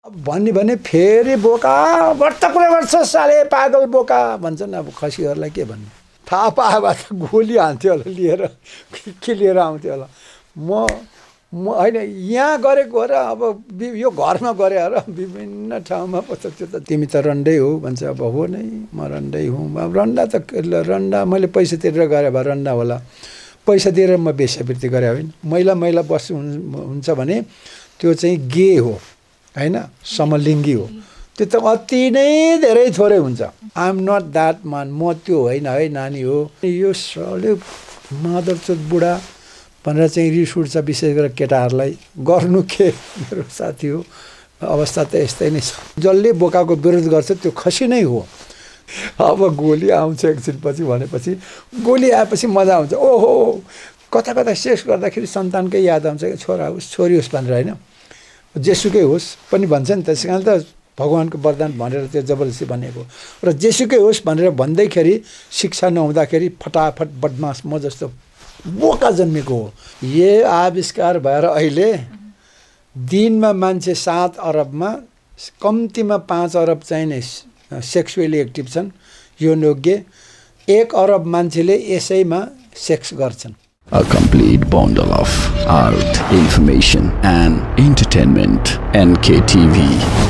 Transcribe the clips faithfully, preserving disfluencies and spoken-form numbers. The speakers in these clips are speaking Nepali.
भन्ने भने फेरि बोका व्रत कुरा गर्छ साले पागल बोका भन्छन्। अब खसीहरूलाई के भन्ने, थाहा पाए भए त गोली हान्थ्यो होला लिएर, के लिएर आउँथ्यो होला। म म होइन यहाँ गरेको र अब यो घरमा गरे र विभिन्न ठाउँमा पो त्यो त तिमी त रन्डै हो भन्छ। अब हो नै म रन्डै हुँ। अब रन्डा त रन्डा मैले पैसा तिरेर गरे भए रन्डा होला, पैसा दिएर म वेश्यावृत्ति गरे होइन। महिला महिला बस्नु हुन्छ भने त्यो चाहिँ गे हो होइन, समलिङ्गी हो। त्यो त अति नै धेरै थोरै हुन्छ। आइ एम नट द्याट मान, म त्यो होइन है नानी हो। यो सले मादरचोद बुढा भनेर चाहिँ रिस उठ्छ, विशेष गरेर केटाहरूलाई। गर्नु के, मेरो साथी हो, अवस्था त यस्तै नै छ। जसले बोकाको विरोध गर्छ त्यो खसी नै हो। अब गोली आउँछ एकछिनपछि भनेपछि, गोली आएपछि मजा आउँछ। ओहो कता कता सेक्स गर्दाखेरि सन्तानकै याद आउँछ, छोरा होस् छोरी होस् भनेर होइन, जेसुकै होस् पनि भन्छ नि त। त्यस कारण त भगवान्को वरदान भनेर त्यो जबरजस्ती भनेको। र जेसुकै होस् भनेर भन्दैखेरि शिक्षा नहुँदाखेरि फटाफट बदमास म जस्तो बोका जन्मेको हो। यो आविष्कार भएर अहिले दिनमा मान्छे सात अरबमा कम्तीमा पाँच अरब चाहिँ नै सेक्सुअली एक्टिभ छन् यौनयोग्य। एक अरब मान्छेले यसैमा सेक्स गर्छन्। A complete bundle of art, information and entertainment. N K T V.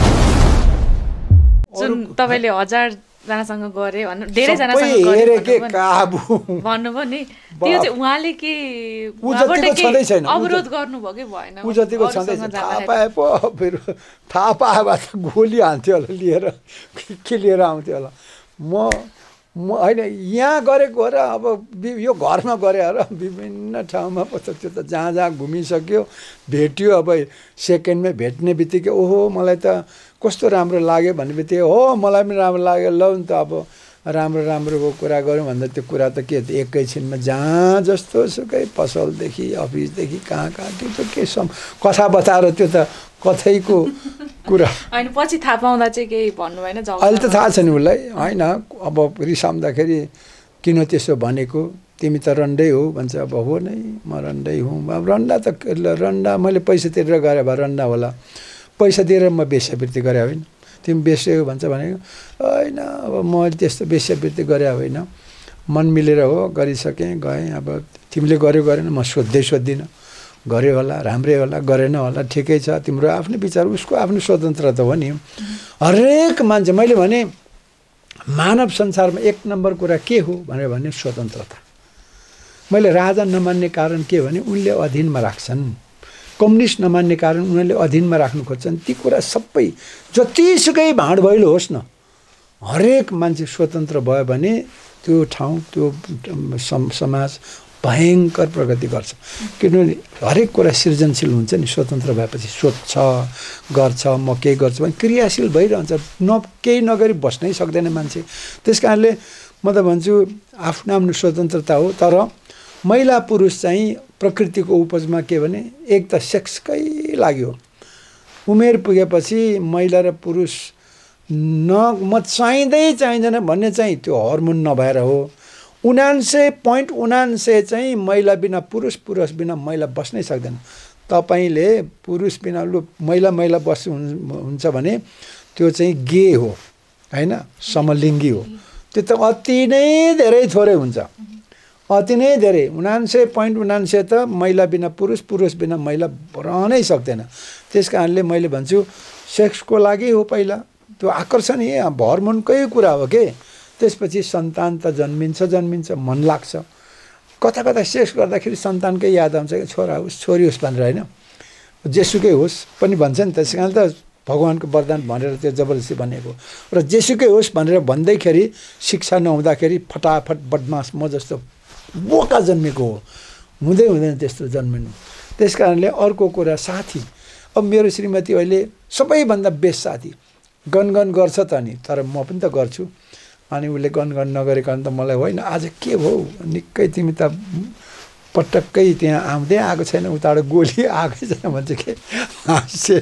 जुन तपाईले हजार जनासँग गरे भन्नु, धेरै जनासँग गरे काबु भन्नुभयो नि, त्यो चाहिँ उहाँले के उहाँबाट के अवरोध गर्नुभयो कि भएन? उ जतिको छँदैछ, थाहा पाए पो फेरि थाहा पाए भए त गोली हान्थ्यो होला लिएर, के लिएर आउँथ्यो होला। म म होइन यहाँ गरेको र अब यो घरमा गरे र विभिन्न ठाउँमा पो त त्यो त जहाँ जहाँ घुमिसक्यो भेट्यो। अब सेकेन्डमै भेट्ने बित्तिकै ओहो मलाई त कस्तो राम्रो लाग्यो भन्ने बित्तिकै हो मलाई पनि राम्रो लाग्यो, ल नि त अब राम्रो राम्रोको कुरा गऱ्यौँ भन्दा त्यो कुरा त के एकैछिनमा जहाँ जस्तो सुकै पसलदेखि अफिसदेखि कहाँ कहाँ त्यो त के सम कथा बताएर त्यो त कथैको कुरा। अनि पछि थाहा पाउँदा चाहिँ केही भन्नु भएन? अहिले त थाहा छ नि उसलाई होइन। अब रिसाउँदाखेरि किन त्यसो भनेको, तिमी त रन्डै हो भन्छ। अब हो नै म रन्डै हुँ। अब रन्डा त रन्डा मैले पैसा तिरेर गरे भए रन्डा होला, पैसा दिएर म वेश्यावृत्ति गरे होइन। तिमी बेच्यो भन्छ भनेको होइन। अब म त्यस्तो वेश्यावृत्ति गरे होइन, मन मिलेर हो गरिसकेँ गएँ। अब तिमीले गर्यो गरेन म सोध्दै सोध्दिनँ, गर्यो होला राम्रै होला गरेन होला ठिकै छ, तिम्रो आफ्नो विचार, उसको आफ्नो स्वतन्त्रता हो नि। हरेक मान्छे मैले भने मानव संसारमा एक नम्बर कुरा के हो भनेर भने स्वतन्त्रता। मैले राजा नमान्ने कारण के भने उनले अधीनमा राख्छन्, कम्युनिस्ट नमान्ने कारण उनीहरूले अधीनमा राख्नु खोज्छन्। ती कुरा सबै जतिसुकै भाँड भैलो होस् न, हरेक मान्छे स्वतन्त्र भयो भने त्यो ठाउँ त्यो समाज भयङ्कर प्रगति गर्छ। किनभने हरेक कुरा सृजनशील हुन्छ नि, स्वतन्त्र भएपछि सोध्छ गर्छ, म केही गर्छु भने क्रियाशील भइरहन्छ। न केही नगरी बस्नै सक्दैन मान्छे। त्यस कारणले म त भन्छु आफ्नो आफ्नो स्वतन्त्रता हो। तर महिला पुरुष चाहिँ प्रकृतिको उपजमा के भने एक त सेक्सकै लाग्यो, उमेर पुगेपछि महिला र पुरुष न म चाहिँदै चाहिँदैन भन्ने चाहिँ त्यो हर्मोन नभएर हो। उनान्सय पोइन्ट उनान्सय चाहिँ महिला बिना पुरुष, पुरुष बिना महिला बस्नै सक्दैन। तपाईँले पुरुष बिना लु महिला महिला बस्नु हुन्छ भने त्यो चाहिँ गे हो होइन, समलिङ्गी हो। त्यो त अति नै धेरै थोरै हुन्छ, अति नै धेरै। उनान्सय पोइन्ट उनान्सय त महिला बिना पुरुष, पुरुष बिना महिला रहनै सक्दैन। त्यस कारणले मैले भन्छु सेक्सको लागि हो पहिला, त्यो आकर्षण हर्मोनकै कुरा हो के। त्यसपछि सन्तान त जन्मिन्छ जन्मिन्छ मन लाग्छ। कता कता सेक्स गर्दाखेरि सन्तानकै याद आउँछ, छोरा होस् छोरी होस् भनेर होइन, जेसुकै होस् पनि भन्छ नि त। त्यस कारण त भगवान्को वरदान भनेर त्यो जबरजस्ती भनेको। र जेसुकै होस् भनेर भन्दैखेरि शिक्षा नहुँदाखेरि फटाफट बदमास म जस्तो बोका जन्मेको हो। हुँदै हुँदैन त्यस्तो जन्मिनु। त्यस कारणले अर्को कुरा साथी, अब मेरो श्रीमती अहिले सबैभन्दा बेस्ट साथी, गनगन गर्छ त नि, तर म पनि त गर्छु। अनि उसले गनगन नगरेको त मलाई होइन आज के भयो निकै तिमी त पटक्कै त्यहाँ आउँदै आएको छैन, उताबाट गोली आएकै छैन भन्छ के हाँसे।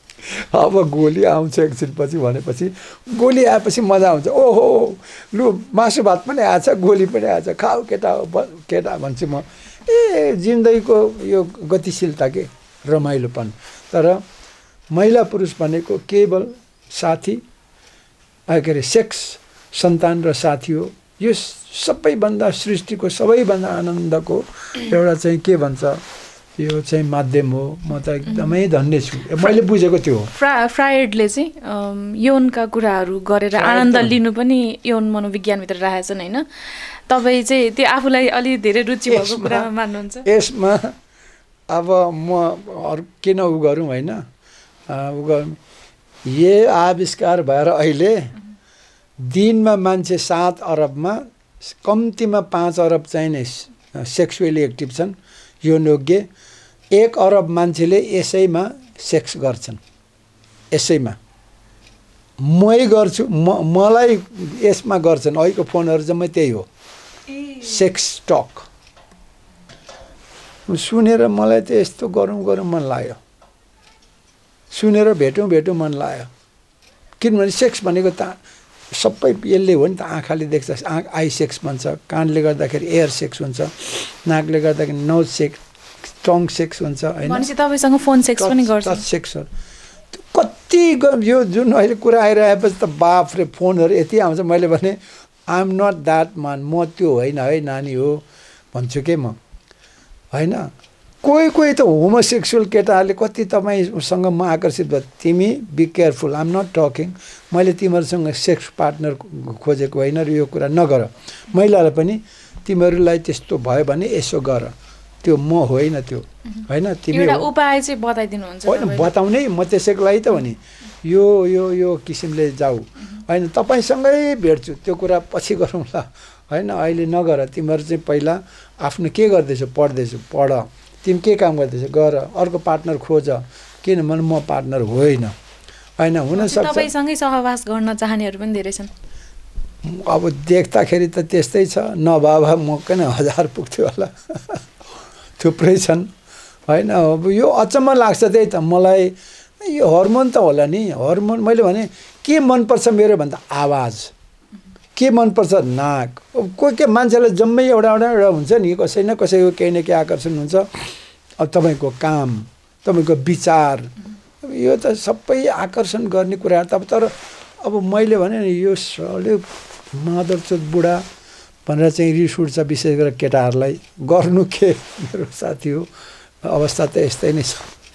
अब गोली आउँछ एकछिनपछि भनेपछि गोली आएपछि मजा आउँछ। ओहो लु मासु भात पनि आएछ, गोली पनि आएछ, खाऊ केटा हो केटा भन्छु म। ए जिन्दगीको यो गतिशीलता के रमाइलोपन। तर महिला पुरुष भनेको केवल साथी के अरे सेक्स सन्तान र साथी हो। यो सबैभन्दा सृष्टिको सबैभन्दा आनन्दको एउटा चाहिँ के भन्छ यो चाहिँ माध्यम हो। म त एकदमै धन्य छु, मैले बुझेको त्यो हो। फ्रा फ्रायडले चाहिँ यौनका कुराहरू गरेर आनन्द लिनु पनि यौन मनोविज्ञानभित्र राखेछन् होइन? तपाईँ चाहिँ त्यो आफूलाई अलि धेरै रुचि भएको कुरामा मान्नुहुन्छ? यसमा अब म अरू किन उ गरौँ होइन, उ गरौँ यो आविष्कार भएर अहिले दिनमा मान्छे सात अरबमा कम्तीमा पाँच अरब चाहिँ नै सेक्सुअली एक्टिभ छन् यौनयोग्य। एक अरब मान्छेले यसैमा सेक्स गर्छन्, यसैमा मै गर्छु, म मलाई यसमा गर्छन्। अहिलेको फोनहरू जम्मै त्यही हो, सेक्स टक। सुनेर मलाई त यस्तो गरौँ गरौँ मन लाग्यो, सुनेर भेटौँ भेटौँ मन लाग्यो। किनभने सेक्स भनेको त सबै यसले हो नि त, आँखाले देख्छ आँख आई सेक्स भन्छ, कानले गर्दाखेरि एयर सेक्स हुन्छ, नाकले गर्दाखेरि नोज सेक्स, टङ सेक्स हुन्छ होइन। तपाईँसँग फोन सेक्स पनि गर्छ? सेक्सहरू कति यो जुन अहिले कुरा आइरहेपछि त बाफ रे फोनहरू यति आउँछ। मैले भने आइ एम नट द्याट मान, म त्यो होइन है नानी हो भन्छु के म होइन। कोही कोही त होमोसेक्सुअल केटाहरूले कति तपाईँसँग म आकर्षित भयो, तिमी be careful, I am not talking, मैले तिमीहरूसँग सेक्स पार्टनर खोजेको होइन र यो कुरा नगर। महिलालाई पनि तिमीहरूलाई त्यस्तो भयो भने यसो गर, त्यो म होइन त्यो होइन, तिमी उपाय चाहिँ बताइदिनुहुन्छ? होइन बताउनै, म त्यसैको लागि त हो नि, यो यो यो किसिमले जाऊ होइन, तपाईँसँगै भेट्छु त्यो कुरा पछि गरौँला होइन, अहिले नगर। तिमीहरू चाहिँ पहिला आफ्नो के गर्दैछौ, पढ्दैछौ पढ, तिमी के काम गर्दैछौ गर, अर्को पार्टनर खोज, किनभने म पार्टनर होइन होइन। हुनसक्छ तपाईँसँगै सहवास गर्न चाहनेहरू पनि धेरै छन्। अब देख्दाखेरि त त्यस्तै छ, नभए म किन हजार पुग्थ्यो होला थुप्रै छन् होइन। अब यो अचम्म लाग्छ त्यही त मलाई, यो हर्मोन त होला नि, हर्मोन। मैले भने के मनपर्छ मेरो भन्दा आवाज, के मनपर्छ नाक। कोही के मान्छेलाई जम्मै एउटा एउटा एउटा हुन्छ नि, कसै न कसैको केही न केही आकर्षण हुन्छ। अब तपाईँको काम, तपाईँको विचार, यो त सबै आकर्षण गर्ने कुराहरू त। अब तर अब मैले भने नि यो सले मादरचोद बुढा भनेर चाहिँ रिस उठ्छ, विशेष गरेर केटाहरूलाई। गर्नु के, मेरो साथी हो, अवस्था त यस्तै नै छ।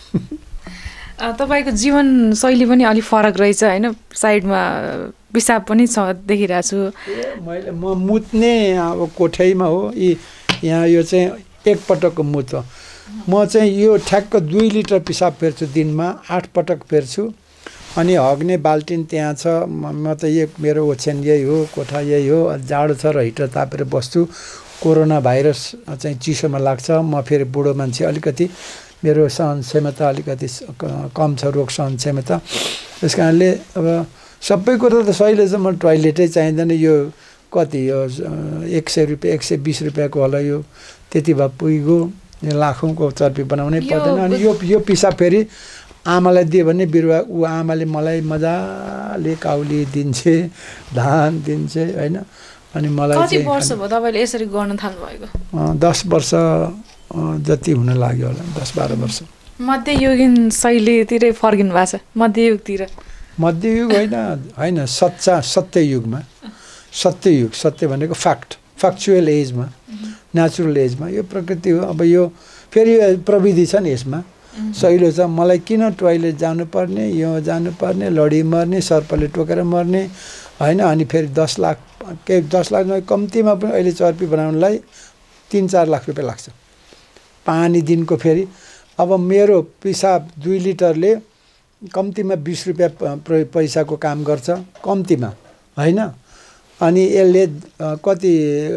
तपाईँको जीवनशैली पनि अलिक फरक रहेछ होइन? साइडमा पिसाब पनि छ देखिरहेको छु। मैले म मुत्ने अब कोठैमा हो, यी यहाँ यो चाहिँ एकपटकको मुत हो। म चाहिँ यो ठ्याक्क दुई लिटर पिसाब फेर्छु दिनमा, आठ पटक फेर्छु। अनि हग्ने बाल्टिन त्यहाँ छ, म त यो मेरो ओछ्यान यही हो, कोठा यही हो। जाडो छ र हिटर तापेर बस्छु। कोरोना भाइरस चाहिँ चिसोमा लाग्छ, म फेरि बुढो मान्छे, अलिकति मेरो सहन क्षमता अलिकति कम छ, रोग सहन क्षमता। त्यस कारणले अब सबै कुरो त सहिले चाहिँ म टोइलेटै चाहिँदैन। यो कति यो एक सय रुपियाँ एक सय बिस रुपियाँको होला, यो त्यति भए पुगो, यो लाखौँको चर्पी बनाउनै पर्दैन। अनि यो यो पिसाब फेरि आमालाई दियो भने बिरुवा, ऊ आमाले मलाई मजाले काउली दिन्छे, धान दिन्छे होइन। अनि मलाई कति वर्ष भयो तपाईँले यसरी गर्न थाल्नु भएको? दस वर्ष जति हुन लाग्यो होला, दस बाह्र वर्ष। मध्ययुगीन शैलीतिरै फर्किनु भएको छ? मध्ययुगतिर? मध्ययुग होइन होइन, सच्चा सत्ययुगमा। सत्ययुग, सत्य भनेको फ्याक्ट, फ्याक्चुअल एजमा, नेचुरल एजमा। यो प्रकृति हो। अब यो फेरि प्रविधि छ नि यसमा, सहिलो छ। मलाई किन टोइलेट जानुपर्ने, यो जानुपर्ने, लडी मर्ने, सर्पले टोकेर मर्ने होइन। अनि फेरि दस लाख के दस लाख कम्तीमा पनि अहिले चर्पी बनाउनलाई तिन चार लाख रुपियाँ लाग्छ पानी दिनको। फेरि अब मेरो पिसाब दुई लिटरले कम्तीमा बिस रुपियाँ पैसाको काम गर्छ, कम्तीमा होइन। अनि यसले कति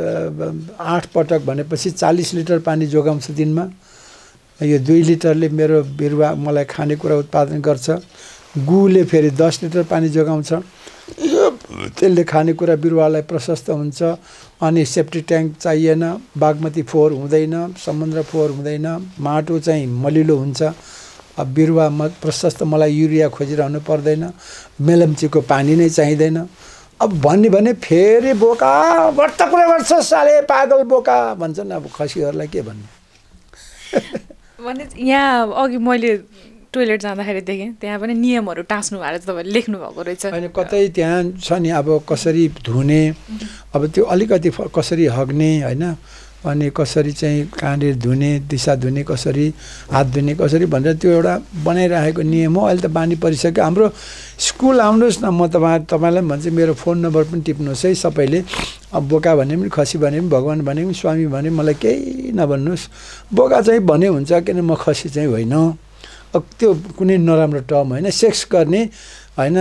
आठ पटक भनेपछि चालिस लिटर पानी जोगाउँछ दिनमा। यो दुई लिटरले मेरो बिरुवा मलाई खानेकुरा उत्पादन गर्छ। गुले फेरि दस लिटर पानी जोगाउँछ, त्यसले खानेकुरा बिरुवालाई प्रशस्त हुन्छ। अनि सेफ्टी ट्याङ्क चाहिएन, बागमती फोहोर हुँदैन, समुद्र फोहोर हुँदैन, माटो चाहिँ मलिलो हुन्छ। अब बिरुवामा प्रशस्त मलाई युरिया खोजिरहनु पर्दैन, मेलम्चीको पानी नै चाहिँदैन। अब भन्ने भने फेरि बोका वर्त कुरा गर्छ साले पागल बोका भन्छन्। अब खसीहरूलाई के भन्ने भने यहाँ अघि मैले टोइलेट जाँदाखेरि देखेँ त्यहाँ पनि नियमहरू टाँस्नु भएको रहेछ, तपाईँले लेख्नु भएको रहेछ। होइन कतै त्यहाँ छ नि अब कसरी धुने, अब त्यो अलिकति कसरी हग्ने होइन, अनि कसरी चाहिँ कहाँनिर धुने, दिशा धुने कसरी, हात धुने कसरी भनेर त्यो एउटा बनाइराखेको नियम हो। अहिले त बानी परिसक्यो। हाम्रो स्कुल आउनुहोस् न, म तपाईँ तपाईँलाई भन्छु मेरो फोन नम्बर पनि टिप्नुहोस् है सबैले। अब बोका भने पनि, खसी भने पनि, भगवान् भने पनि, स्वामी भने मलाई केही नभन्नुहोस्। बोका चाहिँ भने हुन्छ, किन म खसी चाहिँ होइन। अब त्यो कुनै नराम्रो टर्म होइन। सेक्स गर्ने होइन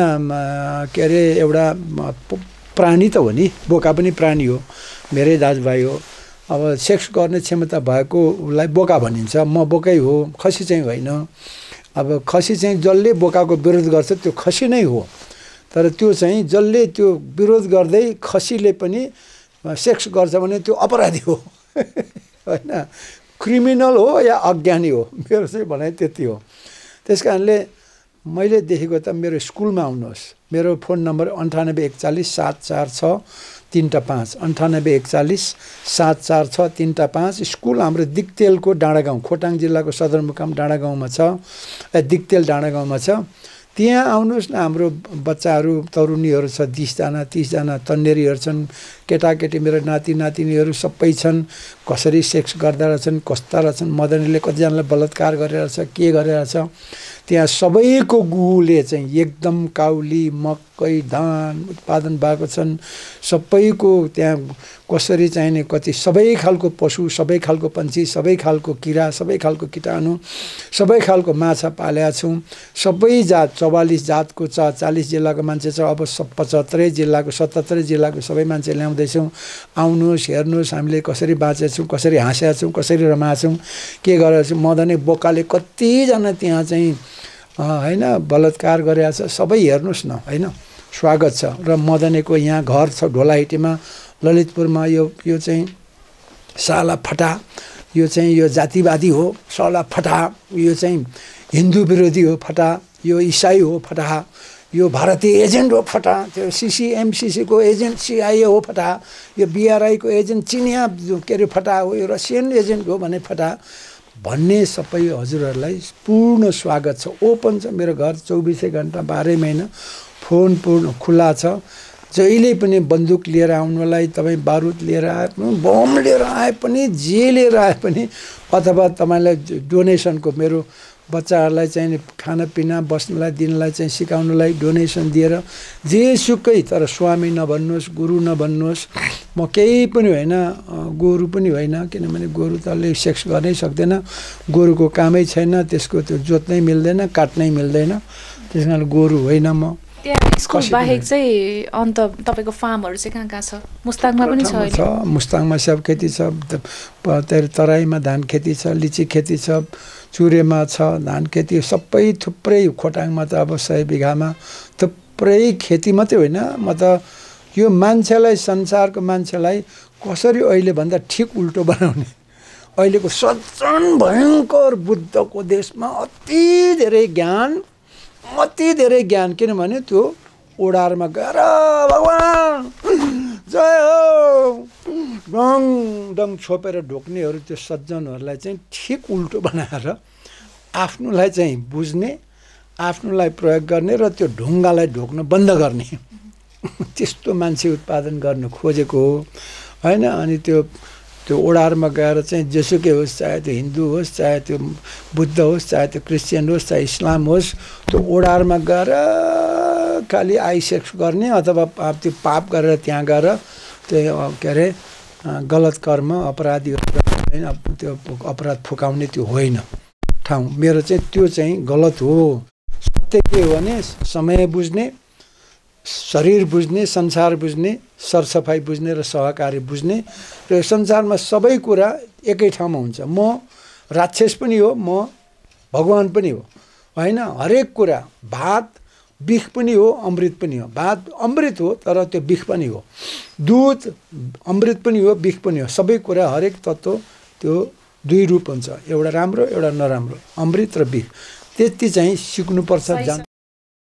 के अरे एउटा प्राणी त हो नि, बोका पनि प्राणी हो, मेरै दाजुभाइ हो। अब सेक्स गर्ने क्षमता भएको उसलाई बोका भनिन्छ, म बोकै हो, खसी चाहिँ होइन। अब खसी चाहिँ जसले बोकाको विरोध गर्छ त्यो खसी नै हो, तर त्यो चाहिँ जसले त्यो विरोध गर्दै खसीले पनि सेक्स गर्छ भने त्यो अपराधी हो होइन, क्रिमिनल हो या अज्ञानी हो, मेरो चाहिँ भनाइ त्यति हो। त्यस कारणले मैले देखेको त मेरो स्कुलमा आउनुहोस्, मेरो फोन नम्बर अन्ठानब्बे एकचालिस सात चार छ तिनवटा पाँच, अन्ठानब्बे एकचालिस सात चार छ तिनवटा पाँच। स्कुल हाम्रो दिक्तेलको डाँडागाउँ, खोटाङ जिल्लाको सदरमुकाम डाँडागाउँमा छ, दिक्तेल डाँडागाउँमा छ। त्यहाँ आउनुहोस् न। हाम्रो बच्चाहरू तरुणीहरू छ बिसजना तिसजना, तन्नेरीहरू छन्, केटाकेटी मेरो नाति नातिनीहरू सबै छन्। कसरी सेक्स गर्दा रहेछन्, कस्ता रहेछन्, मदनीले कतिजनालाई बलात्कार गरेर छ, के गरेर छ। त्यहाँ सबैको गुहुले चाहिँ एकदम काउली मकै धान उत्पादन भएको छन्। सबैको त्यहाँ कसरी चाहिने कति सबै खालको पशु, सबै खालको पन्छी, सबै खालको किरा, सबै खालको कीटाणु, सबै खालको माछा पालेका छौँ। सबै जात चौवालिस जातको छ, चालिस जिल्लाको मान्छे छ। अब सब पचहत्तरै जिल्लाको सतहत्तरै जिल्लाको सबै मान्छे ल्याउँदैछौँ। आउनुहोस्, हेर्नुहोस् हामीले कसरी बाँचेछौँ, कसरी हाँसेका छौँ, कसरी रमाएछौँ, के गरेका छौँ। मदने बोकाले कतिजना त्यहाँ चाहिँ होइन बलात्कार गरेका छ, सबै हेर्नुहोस् न होइन। स्वागत छ। र मदनेको यहाँ घर छ ढोलाहिटीमा, ललितपुरमा। यो यो चाहिँ साला फटा, यो चाहिँ यो जातिवादी हो साला फटा, यो चाहिँ हिन्दू विरोधी हो फटा, यो इसाई हो फटा, यो भारतीय एजेन्ट हो फटा, त्यो सिसिएमसिसीको एजेन्ट सिआइए हो फटा, यो बिआरआईको एजेन्ट चिनिया के अरे फटा हो, यो रसियन एजेन्ट हो भने फटा भन्ने सबै हजुरहरूलाई पूर्ण स्वागत छ। ओपन छ मेरो घर, चौबिसै घन्टा बाह्रै महिना फोन पूर्ण खुला छ। जहिले पनि बन्दुक लिएर आउनलाई, तपाईँ बारुद लिएर आए पनि, बम लिएर आए पनि, जे लिएर आए पनि, अथवा तपाईँलाई डोनेसनको मेरो बच्चाहरूलाई चाहिँ खानापिना बस्नलाई दिनलाई चाहिँ सिकाउनलाई डोनेसन दिएर जेसुकै, तर स्वामी नभन्नुहोस्, गुरु नभन्नुहोस्। म केही पनि होइन, गोरु पनि होइन, किनभने गोरु त अलि सेक्स गर्नै सक्दैन, गोरुको कामै छैन, त्यसको त्यो जोत्नै मिल्दैन, काट्नै मिल्दैन, त्यस कारण गोरु होइन म। त्यहाँ स्कुल बाहेक चाहिँ अन्त तपाईँको फार्महरू चाहिँ कहाँ कहाँ छ? मुस्ताङमा पनि छ? छ, मुस्ताङमा सब खेती छ, तराईमा धान खेती छ, लिची खेती छ, चुरेमा छ धान खेती, सबै थुप्रै। खोटाङमा त अब सय बिघामा थुप्रै खेती मात्रै होइन। म त यो मान्छेलाई, संसारको मान्छेलाई कसरी अहिले भन्दा ठिक उल्टो बनाउने, अहिलेको सज्जन भयङ्कर बुद्धको देशमा अति धेरै ज्ञान, अति धेरै ज्ञान। किनभने त्यो ओडारमा गएर भगवान् जय हो डङ डङ छोपेर ढोक्नेहरू, त्यो सज्जनहरूलाई चाहिँ ठिक उल्टो बनाएर आफ्नोलाई चाहिँ बुझ्ने, आफ्नोलाई प्रयोग गर्ने र त्यो ढुङ्गालाई ढोक्न बन्द गर्ने, त्यस्तो मान्छे उत्पादन गर्न खोजेको हो होइन। अनि त्यो त्यो ओडारमा गएर चाहिँ जेसुकै होस्, चाहे त्यो हिन्दू होस्, चाहे त्यो बुद्ध होस्, चाहे त्यो क्रिस्चियन होस्, चाहे इस्लाम होस्, त्यो ओडारमा गएर खालि आई सेक्स गर्ने अथवा त्यो पाप गरेर त्यहाँ गएर त्यो के अरे गलत कर्म अपराधीहरू होइन, त्यो अपराध फुकाउने त्यो होइन ठाउँ। मेरो चाहिँ त्यो चाहिँ गलत हो। सत्य के हो भने समय बुझ्ने, शरीर बुझ्ने, संसार बुझ्ने, सरसफाइ बुझ्ने र सहकारी बुझ्ने, र संसारमा सबै कुरा एकै ठाउँमा हुन्छ। म राक्षस पनि हो, म भगवान् पनि हो होइन। हरेक कुरा, भात बिख पनि हो, अमृत पनि हो। भात अमृत हो तर त्यो बिख पनि हो, दुध अमृत पनि हो, बिख पनि हो। सबै कुरा हरेक तत्त्व त्यो दुई रूप हुन्छ, एउटा राम्रो एउटा नराम्रो, अमृत र बिख। त्यति चाहिँ सिक्नुपर्छ। जान